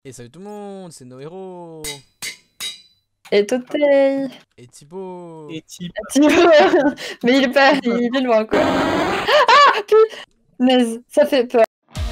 Et salut tout le monde, c'est nos héros. Et Totei. Et Thibaut. Et type. Mais il est pas, il est loin quoi. Ah punaise, ça fait peur.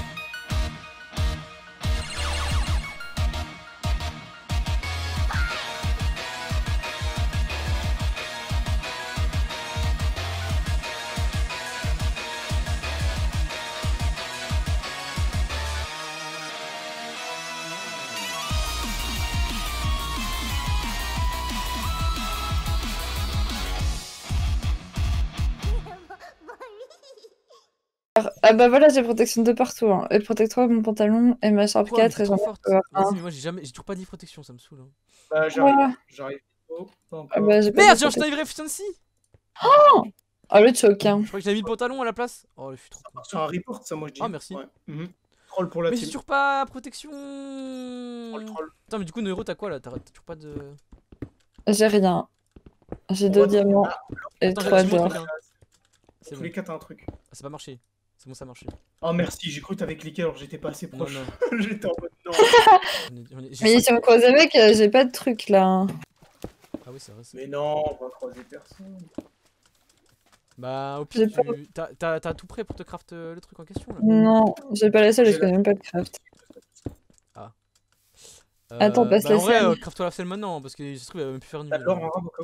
Ah bah voilà, j'ai protection de partout. Hein. Et protecteur mon pantalon et ma Sharp 4 et j'en ai forte. encore un. Vas-y, mais moi j'ai toujours pas dit protection, ça me saoule. Hein. Bah j'arrive. Oh, pas encore. Ah bah, j'ai pas Merde, de j'ai enchaîné protection. avec Efficiency. Oh le choc hein. Je crois que j'avais mis le pantalon à la place. Oh, je suis trop con. Sur un report, ça moi je dis. Ah, merci. Ouais. Troll pour la Mais j'ai team. toujours pas protection. Troll. Putain, mais du coup, nos héros, t'as quoi là? T'as toujours pas de. J'ai rien. J'ai On 2 va- diamants et Attends, 3 j'ai mon d'or. truc, hein. C'est Tous bon. les cas, t'as un truc. Ah, ça a pas marché. C'est bon, ça a marché. Oh merci, j'ai cru que t'avais cliqué alors j'étais pas assez Non, proche. non. J'étais en mode non. J'ai Mais cinq- si on croise avec, j'ai pas de truc là. Hein. Ah, oui, c'est vrai. Mais non, on va croiser personne. Bah, au pire, J'ai t'as tout prêt pour te craft le truc en question là. Non, j'ai pas la seule, J'ai je connais même pas de craft. Ah. Attends, passe bah, la en vrai, selle. craft-toi la selle maintenant parce que ça se trouve, elle va même plus faire nuit. T'as de l'or en rab au cas où.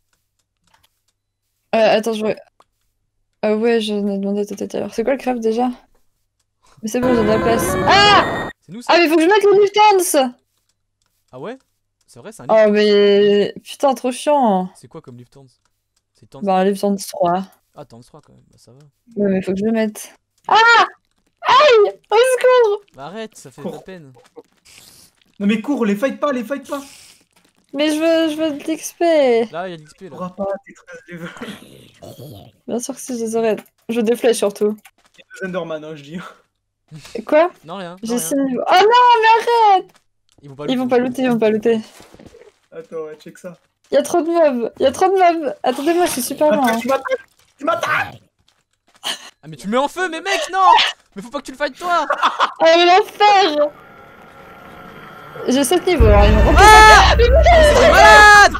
Attends, je vois. Ah ouais, j'en ai demandé tout à l'heure. C'est quoi le craft déjà? Mais c'est bon, j'ai de la place. Ah C'est nous ça? Ah mais faut que je mette le Lufthansa. Ah ouais? C'est vrai, c'est un lift. Oh mais putain, trop chiant. C'est quoi comme lift hands? C'est Tans. Bah un Lufthansa 3. Ah, Tans 3 quand même, bah ça va. Ouais mais faut que je le mette. Ah aïe. Au secours. Bah arrête, ça fait de la Cours. peine. Non mais cours, les fight pas. Mais je veux de l'XP. Là, il y a l'XP là. T'auras pas tes 13 levels. Bien sûr que si je les aurais. Je veux des flèches surtout. Il y a 2 Enderman, hein, je dis. Quoi? Non, rien. Non, J'ai rien. 6 niveaux. Oh non. Ils vont pas Ils vont pas looter, ils vont pas looter. Attends, ouais, check ça. Y'a trop de mobs. Y'a trop de mobs. Attendez-moi, je suis super loin. Attends, Hein. tu m'attaques. Ah, mais tu le mets en feu, mais mec, non! Mais faut pas que tu le fights toi! Oh mais l'enfer. J'ai 7 niveaux alors ils m'ont Ah! C'est malade!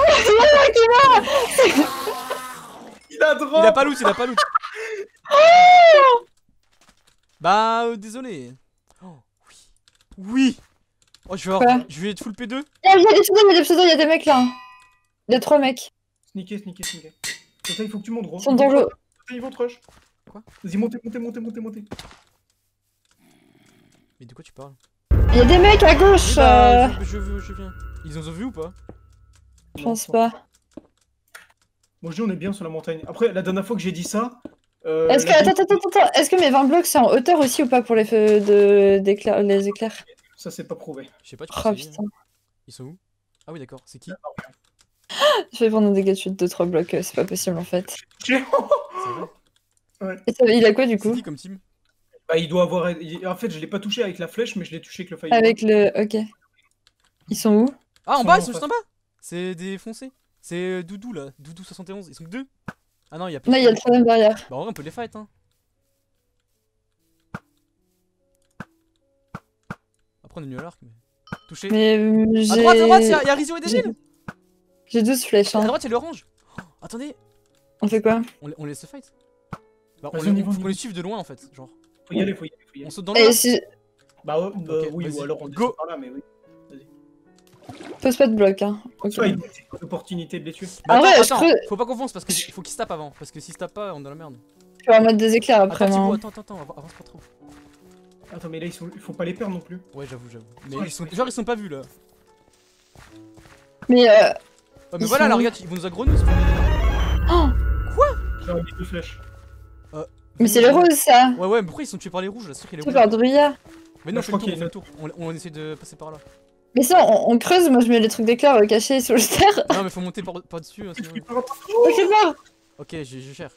Il a drop. Il a pas loot, il a pas loot. Bah, désolé. Oh, oui. Oui! Oh, Quoi? je vais être full P2. Y'a des pseudos, y'a des pseudos, y'a des mecs là. Y'a 3 mecs. Sneaker. Total, il faut que tu montes, gros. Ils sont dans l'eau. Total, ils vont te rush. Quoi? Vas-y, montez. Mais de quoi tu parles? Y'a des mecs à gauche. Oui, bah, je viens. Ils ont vu ou pas? Je pense pas. Moi, je dis, on est bien sur la montagne. Après, la dernière fois que j'ai dit ça. Est-ce que. Attends. Est-ce que mes 20 blocs c'est en hauteur aussi ou pas pour les feux d'éclairs, les éclairs? Ça, c'est pas prouvé. Je sais pas, tu peux Oh essayer, putain. hein. Ils sont où? Ah oui, d'accord, c'est qui? Je vais prendre un dégât de chute de 3 blocs, c'est pas possible en fait. C'est vrai? Et ça, il a quoi du C'est coup? qui comme team? Bah, il doit avoir. En fait, je l'ai pas touché avec la flèche, mais je l'ai touché avec le fireball. Avec le. Ok. Ils sont où? Ah, en Ils bas, sont ils sont juste en bas! C'est des foncés. C'est Doudou là, Doudou 71. Ils sont que deux? Ah non, il y a plus. Non, il y a le troisième derrière. Bah, en vrai, on peut les fight, hein. Après, on est mieux à l'arc, mais. Touché. Mais À droite, il y a Rizzo et j'ai- Devil! J'ai 12 flèches À hein. droite, il y a l'orange. Oh, attendez, On fait quoi? on laisse se fight. Bah, Vas-y, on y va, faut qu'on les suive de loin en fait. Genre, Faut y aller. on saute dans le Et noir. si. Bah, ouais, Ok, oui, vas-y. ou alors on Go. descend par là, mais oui. Pose pas de bloc hein. Ok. Soit il y a une opportunité de les tuer. Mais Ah attends, ouais, je attends, creuse. faut pas qu'on fonce parce qu'il faut qu'ils se tapent avant. Parce que s'ils se tapent pas, on est dans la merde. Je vais en mettre des éclairs après Attends, moi. Thibaut, attends, avance pas trop. Attends, mais là, il faut pas les perdre non plus. Ouais, j'avoue. Mais Ouais, ils sont, genre, ils sont pas vus là. Mais Oh, mais Ils voilà, sont là, où? regarde, ils vont nous aggronner. Oh J'aurais mis 2 flèches. mais c'est le rose ça. Ouais, mais pourquoi ils sont tués par les rouges là? C'est sûr qu'il est C'est rouge. par Druya. Mais non, je fais le crois tour, qu'il y a fais le tour. On essaie de passer par là. Mais sinon, on creuse, moi je mets les trucs d'éclair cachés sous le terre. Non, mais faut monter par dessus. Hein, sinon... Ok, bon. Ok, je gère.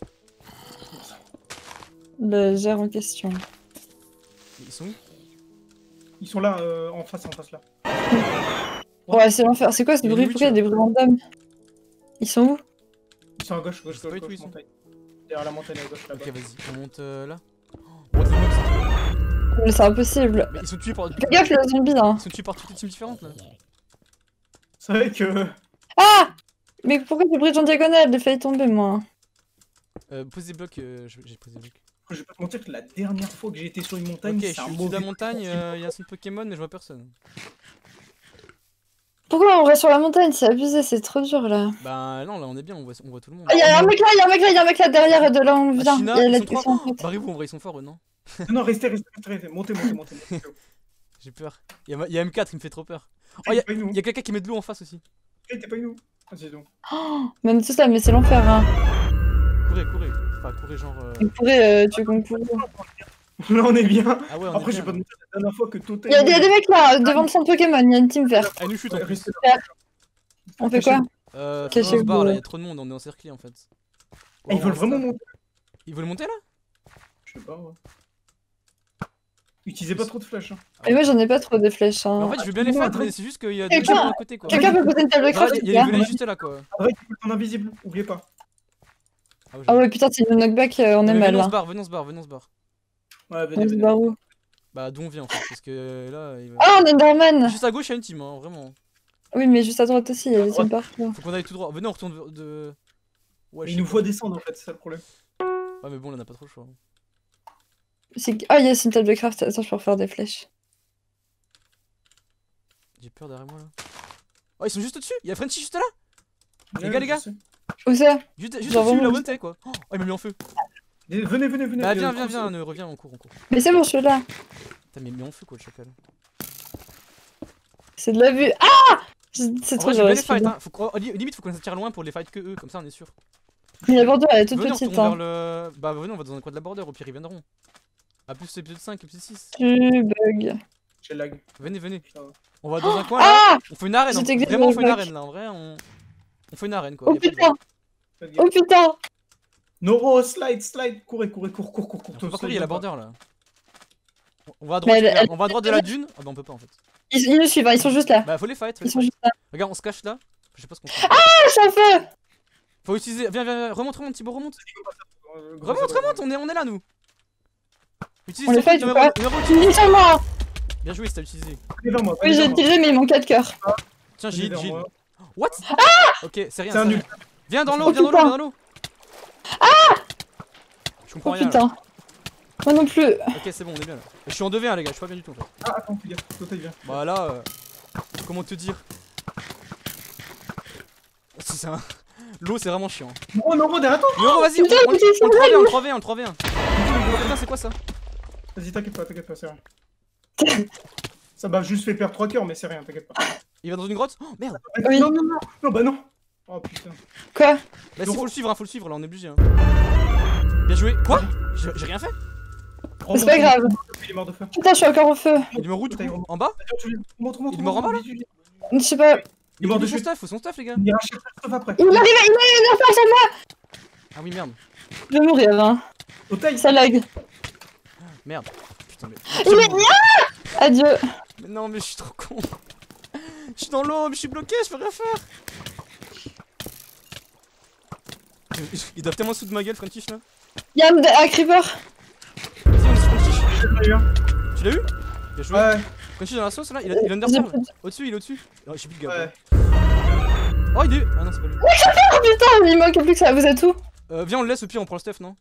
Le gère en question. Mais ils sont où? Ils sont là, en face là. Ouais, c'est l'enfer. C'est quoi ce Il y a bruit? une Pourquoi il y a witch, des bruits random? Ils sont où? Ils sont à gauche, Je sais pas du tout où ils sont. montagne. Derrière la montagne à gauche là-bas. Ok, vas-y, on monte là. Oh, on monte les mobs, c'est trop. Mais c'est impossible. Mais ils sont tués par. Fais gaffe, le zombie là. Ils sont tués par toutes les teams différentes là. C'est vrai que. Ah! Mais pourquoi tu brises en diagonale? J'ai failli tomber moi. Pose des blocs, j'ai posé des blocs. Je vais pas te mentir que la dernière fois que j'ai été sur une montagne, Ok, je c'est suis un au-dessus de la mauvais. montagne, il y a son Pokémon, mais je vois personne. Pourquoi on reste sur la montagne? C'est abusé, c'est trop dur là. Bah non, là on est bien, on voit tout le monde. Ah, y'a un mec là, y'a un mec là, y'a un mec là derrière de là où on Ah, vient. China, Y'a ils la sont trois. question en fait. Barrez-vous, en vrai, ils sont forts eux, non? Non, restez. Montez. J'ai peur. Il y a M4, il me fait trop peur. Oh, T'es pas nous. il y a quelqu'un qui met de l'eau en face aussi. T'es pas nous. Vas-y donc. Oh, même tout ça, mais c'est l'enfer hein. Courez. Enfin, courez genre. On pourrait, tu concours. Là, on est bien. Ah ouais, on Après, est j'ai bien. pas te mentir, la dernière fois que Totem. Y'a des mecs là, devant le centre Pokémon, y'a une team verte. Ah, il nous chute en plus. Restez là. On fait quoi? Faut Cachez-vous. qu'on se barre là, il y a trop de monde, on est encerclé en fait. Ah, ils veulent vraiment monter. Ils veulent monter là? Je sais pas, ouais. Utilisez pas trop de flash. Hein. Mais moi j'en ai pas trop des flèches Mais hein. en fait, je veux bien les fight, mais c'est juste qu'il y a deux Quelqu'un- gens à côté quoi. Quelqu'un peut poser une table de craft Il s'il y te a plaît? les volets juste là quoi. Après, tu peux être en invisible, oubliez pas. Ah ouais putain, c'est le knockback, on est mal Venons on là. se barre, venons on se barre. Ouais, On venez, se venez. barre où? Bah d'où on vient en fait, parce que là il va... Ah, on est Enderman! Juste à gauche il y a une team, hein, vraiment. Oui, mais juste à droite aussi, il y a des teams partout. Faut qu'on aille tout droit. Venez on retourne de... Ouais, Mais je il nous sais faut pas. descendre en fait, c'est ça le problème. Ouais mais bon là on a pas trop le choix. Ah, il y a une table de craft, attends, je peux refaire des flèches. J'ai peur derrière moi là. Oh ils sont juste au-dessus, il y a Frenchy juste là. Les Ouais, gars, les gars. je sais. Où ça? Juste Genre au-dessus là vraiment où t'es quoi. Oh il m'a mis en feu. Venez. Bah viens, reviens, on court. Mais c'est bon, je suis là. T'as mis en feu quoi le chacal. C'est de la vue. Ah! C'est En trop vrai j'ai dur. bien les fights hein. Limite faut qu'on s'attire loin pour les fight que eux, comme ça on est sûr. Mais la bordure elle est toute Venez on petite retourne hein. vers le... Bah venez on va dans un coin de la border, au pire ils viendront. A plus épisode 5, épisode 6. Tu bug. J'ai lag. Venez. Putain. On va dans un coin là. Ah! On fait une arène. C'était que Vraiment on des fait une blocs. arène là. En vrai on fait une arène quoi. Oh y a pas de putain! Faites gaffe. Oh putain! Noro, slide. Courez. On peut pas courir, il y a la border. border là. On va à droite, Mais elle- on va à droite de la dune. Ah bah on peut pas en fait. Ils nous suivent, hein, ils sont juste là. Bah faut les fight. Ils sont juste là. Regarde, on se cache là. Je sais pas ce qu'on fait. Ah, je suis en feu! Faut utiliser. Viens, remonte Thibaut, remonte. Remonte, on est là nous. Utilise On ton les fight truc, ou pas? numéro Tu me dis sur moi! Bien joué si t'as utilisé. Venez vers moi. Oui, j'ai utilisé, mais il manque 4 cœurs. Tiens, Venez j'ai vers moi. What? Ok, c'est rien. C'est un c'est nul. rien. Viens dans l'eau, Oh, viens dans l'eau, putain. viens dans l'eau. Je comprends Oh rien. là. putain. Moi non plus. Ok, c'est bon, on est bien là. Je suis en 2v1 les gars, je suis pas bien du tout en fait. Ah, attends, fais gaffe. Totem vient. Bah là, comment te dire? C'est un... L'eau c'est vraiment chiant. Noro, derrière toi. Mais vas-y, Putain, on putain, le 3v1, on le 3v1, on le 3v1. Putain, c'est quoi ça? Vas-y, t'inquiète pas, c'est rien. Ça m'a juste fait perdre 3 cœurs, mais c'est rien, t'inquiète pas. Il va dans une grotte? Oh merde! Oui. Non, bah non. Oh putain. Quoi? Bah si, faut le suivre là, on est obligé. Hein. Bien joué. Quoi? J'ai rien fait? Mais c'est pas grave. Il est mort de faim. Putain, je suis encore au feu. Il est mort où du coup? En bas? Montre. Il est mort en bas, là? Je sais pas. Il est mort de son chute. stuff, faut son stuff les gars. Il ira chercher le stuff après. Il arrive, il est en face à moi! Ah oui, merde. Je vais mourir, hein. Au taille. Ça lag. Merde. Putain, mais. Il est... Adieu. Mais non, mais je suis trop con. Je suis dans l'eau, mais je suis bloqué, je peux rien faire. Ils doivent tellement se foutre de ma gueule, Frenchish là. Y'a un creeper. Vas-y, on se Frenchish. J'ai pas eu un. Tu l'as eu? Bien joué. Ouais. Frenchish dans la sauce là, il est understorm. Au-dessus, il est au-dessus. Oh, je sais plus le gars. Ouais. Oh, il est. Ah non, c'est pas lui. Oh putain, il manque plus que ça. Vous êtes où? Viens, on le laisse au pire, on prend le stuff, non?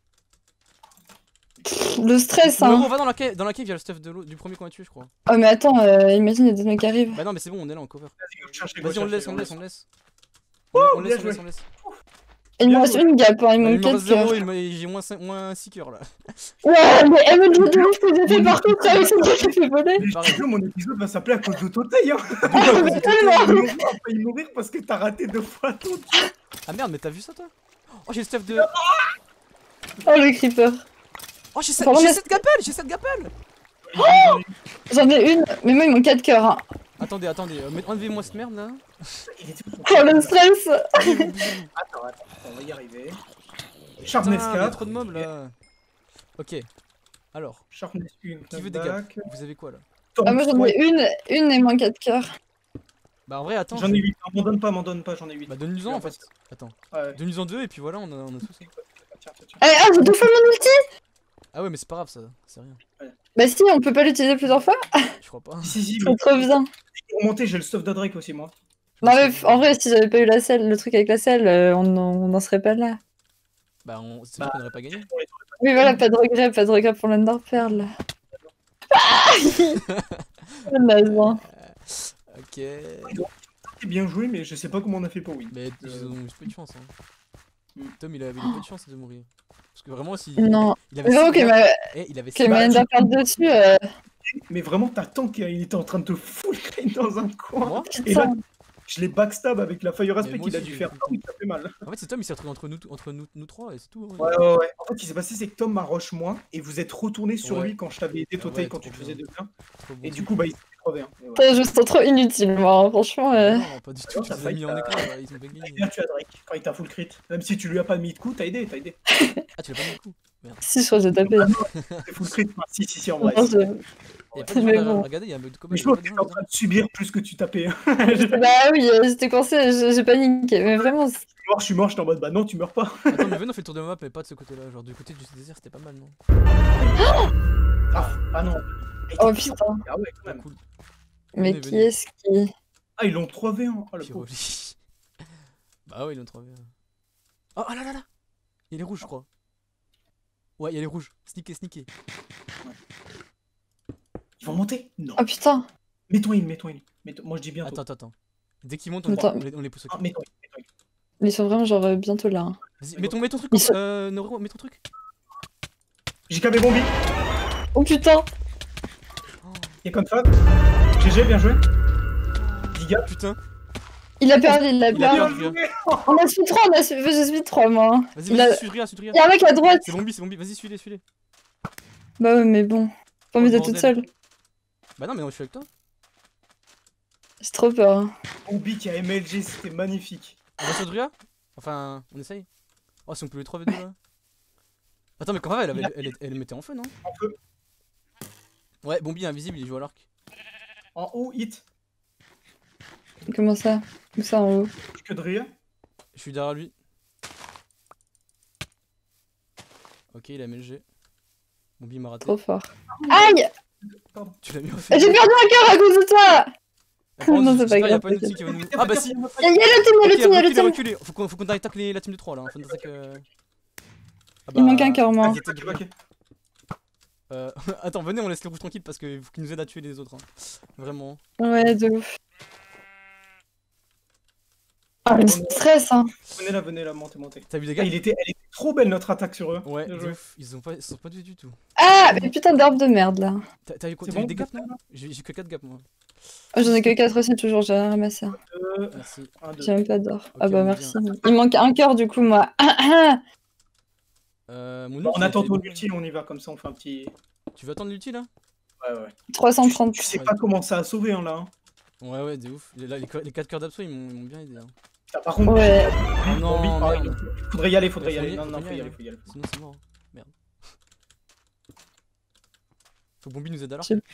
Le stress, Non, hein. on va dans la cave, il y a le stuff du premier qu'on a tué, je crois. Oh, mais attends, imagine, il y a des mecs qui arrivent. Bah non, mais c'est bon, on est là en cover. Vas-y, Vas-y, on le laisse. On le bien laisse. Et il me Bien reste joué. une gap, hein, il Il manque me 4 reste 0, cœurs. j'ai moins 6 cœurs là. Ouais, mais elle me dit de ouf que j'ai fait par contre avec ce que j'ai fait voler. Mais je te jure, mon épisode va s'appeler à cause de Toteil, hein. Mais tellement. On va failli mourir parce que t'as raté 2 fois ton tir. Ah merde, mais t'as vu ça toi? Oh, j'ai le stuff de. Oh, le creeper. Oh, j'ai Pardon, mais- 7 gapels, j'ai 7 gapels. J'en ai une, mais moi il manque 4 cœurs. Hein. Attendez, enlevez-moi cette merde là. Il était tout Oh, le stress. Attends, on va y arriver. Sharpness Putain, il y a 4. trop de mobs là. Ok. Alors, Sharpness 1. qui veut des gaps? Vous avez quoi là? Ah, moi j'en ai une et moins 4 cœurs. Bah en vrai, attends. J'en ai 8. M'en donne pas, j'en ai 8. Bah donne-nous-en en fait. Attends. Ouais. Donne-nous-en 2 et puis voilà, on a tout ça. Tiens. Ah, j'ai 2 fois mon ulti. Ah ouais, mais c'est pas grave ça, c'est rien. Bah si, on peut pas l'utiliser plusieurs fois. Je crois pas. Si, C'est mais trop bien. pour remonter, j'ai le stuff de Drake aussi, moi. Non mais en vrai, si j'avais pas eu la selle, le truc avec la selle, on n'en serait pas là. Bah, c'est sûr qu'on n'aurait pas gagné. Oui voilà, pas de regret pour l'Underpearl. Naze, hein. Ok. C'est bien joué, mais je sais pas comment on a fait pour win. Mais ils ont eu peu de chance. Hein. Mm. Tom, il avait eu peu de chance de mourir. Parce que vraiment, si. Non. Il avait Vraiment six qu'il gars- m'a il avait qu'il six- m'a Bah, Underpearl dessus. Mais vraiment, t'attends qu'il était en train de te full crane dans un coin. Moi Et là, Putain. je l'ai backstab avec la Fire Aspect moi qu'il a aussi, dû j'ai faire. fait Ah oui, ça fait mal. En fait, c'est Tom, il s'est retrouvé entre nous trois et c'est tout. Hein. Ouais. En fait, ce qui s'est passé, c'est que Tom m'a rush moins et vous êtes retourné sur Ouais. lui quand je t'avais aidé Ah Total ouais, quand trop tu faisais bien. 2-1. Trop bon Et du truc. coup, bah, il s'est crevé. Hein. Et voilà. Putain, je sens trop inutile, moi, hein, franchement. Non, pas du tout, Non, tu t'as les as failli, mis en écran, ils ont pas Et gagné. là, tu as Drake quand il t'a full crit. Même si tu lui as pas mis de coup, t'as aidé. Ah, tu l'as pas mis le coup. Si, je crois que j'ai tapé. C'est full crit. Enfin, si, en vrai. Non, si. je- Il y a pas de gens Mais derrière. bon. Regardez, il y a un mode de combat. Mais je pense que t'étais en train de subir plus que tu tapais. Bah oui, j'étais coincée, j'ai paniqué. Mais vraiment, Je suis mort, j'étais en mode bah non, tu meurs pas. Attends, mais venez, on fait le tour de map, mais pas de ce côté-là. Genre, du côté du désert, c'était pas mal, non? Ah non. oh putain. Ah ouais, quand même. Cool. Mais Venez, qui venez. est-ce qui. Ah, ils l'ont 3v1. Oh le pauvre. Pyroli. Bah ouais, ils l'ont trouvé. Oh, ah là là là! Il y a les rouges, je crois. Ouais, il y a les rouges. Sneaké. Ils vont monter? Non. Oh putain. Mets-toi in. Moi je dis bientôt. Attends. Dès qu'ils montent, Attends. on les pousse. Ok. Ah, mets-toi in. Ils sont vraiment genre bientôt là. Hein. Vas-y, mets ton truc. Ils sont- Noro, mets ton truc. JKB Bombi. Oh putain. Il est comme ça. GG, bien joué. Giga. Putain. Il a perdu, il a Il a perdu. perdu. On a suivi 3, j'ai suivi 3 moi. Hein. Vas-y, Il a- suis Ria. Il y a un mec à droite. C'est Bombi. Vas-y, suis-les. Bah ouais, mais bon. Pas envie Oh, d'être toute bordel. seule. Bah non, mais je suis avec toi. J'ai trop peur. Hein. Bombi qui a MLG, c'était magnifique. On va sur Druya? Enfin, on essaye. Oh, si on peut les 3v2 là. Attends, mais quand même, elle mettait en feu, non? En feu. Ouais, Bombi est invisible, il joue à l'arc. En haut, hit. Comment ça? Où ça en haut? Que de rire. Je suis derrière lui. Ok, il a MLG. Bombi m'a raté. Trop fort. Aïe! Tu l'as mis en feu. J'ai perdu un cœur à cause de toi! Ah, par contre, Non, c'est j'espère pas qu'il y a grave, pas une team qui va nous. Fais Ah bah gaffe, si! il y en a pas- Il y a le team, il y a le team. Reculez. Faut qu'on attaque la team de 3 là. Faut qu'on attaque. Ah Il manque un cœur, moi. ils attaquent Ok. Attends, venez, on laisse les rouges tranquilles parce qu'il faut qu'ils nous aident à tuer les autres. Hein. Vraiment. Ouais, de ouf. Ah, le stress, hein. Venez là, montez. T'as vu des Ah, gars? elle était trop belle notre attaque sur eux. Ouais, Bien de joué. ouf. Ils sont pas du tout. Ah, mais putain d'herbe de merde là. T'as eu C'est t'as eu bon, des gaps, non? J'ai que 4 gaps moi. Oh, j'en ai que 4 aussi, toujours, j'ai rien ramassé. Hein. Merci. 1, 2. J'ai même pas d'or. Ok, Ah bah on est merci. bien. Il manque un cœur du coup, moi. Mon On ult, attend il ton était- ulti, on y va comme ça, on fait un petit. Tu veux attendre l'ulti là? Ouais. 330. Tu sais pas comment ça a sauvé hein, là. Hein. Ouais, de ouf. Là, les 4 cœurs d'abso ils m'ont bien aidé. Hein. Ah, par contre, Ouais. Oh non, Bombi, pareil. merde. Faudrait y aller. Faut Non, y aller, faut y aller. Sinon c'est mort. Merde. Faut que Bombi nous aide alors. Je-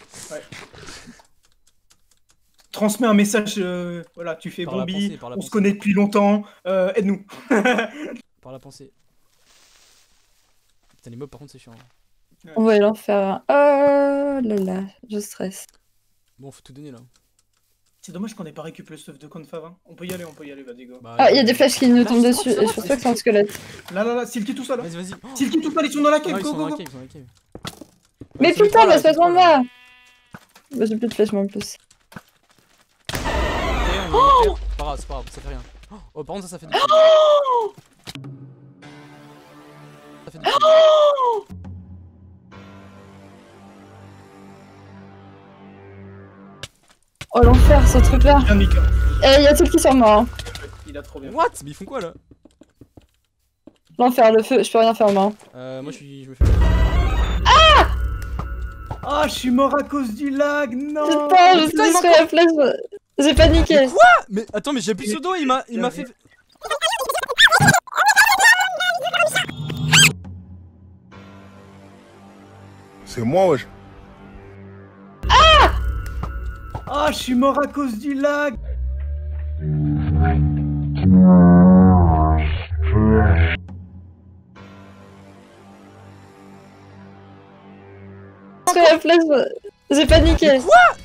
Transmets un message, voilà, tu fais Par la Bombi, pensée, par la on se pensée. connaît depuis longtemps, aide-nous. Par la pensée. Putain, les mobs par contre c'est chiant. Hein. On va aller en faire un. Oh là là, je stresse. Bon, faut tout donner là. C'est dommage qu'on ait pas récupéré le stuff de Confav. Hein. On peut y aller, vas-y go. Bah, Ah, il y a des flèches qui nous Là, tombent c'est dessus bon, et je pense pas que c'est un squelette. Là, Silky tout seul. Là. Vas-y. Oh Silky tout seul, ils sont dans la non, cave, ils go, sont dans go, la go. cave, ils sont dans la cave. Mais Ils sont les putain, trois, là, passe pas ils sont devant les trois, là. moi! Bah, j'ai plus de flèches, moi en plus. Ok, on est en terre. C'est pas grave, ça fait rien. Oh, par contre, ça fait du bruit. Ça fait du bruit. Oh l'enfer, ce truc là. Bien Mika. Eh, y a qui sur moi? Hein. Il a trop bien. What? Mais ils font quoi là? L'enfer, le feu, je peux rien faire moi. Moi je me fais. Ah, je suis mort à cause du lag, non. Putain, je putain, suis il sur la flèche. J'ai paniqué. Mais attends, mais j'ai plus de pseudo, il m'a fait. C'est moi, wesh. Ah, je suis mort à cause du lag. la place. J'ai paniqué. Quoi?